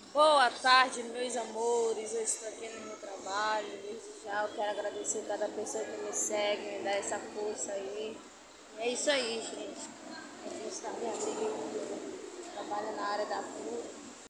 Boa tarde, meus amores. Eu estou aqui no meu trabalho. Desde já eu quero agradecer cada pessoa que me segue, me dá essa força aí. É isso aí, gente. A gente está me abrindo, trabalha na área da fruta.